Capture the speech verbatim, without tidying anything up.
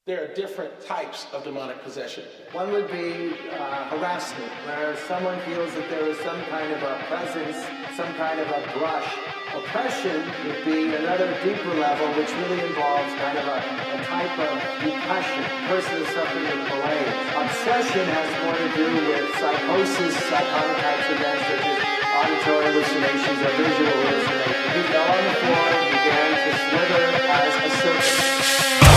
There are different types of demonic possession. One would be uh, harassment, where someone feels that there is some kind of a presence, some kind of a brush. Oppression would be another deeper level, which really involves kind of a, a type of depression. The person is suffering with malaise. Obsession has more to do with psychosis, psychotic types of events such as auditory hallucinations or visual hallucinations. He fell on the floor and began to slither as a serpent.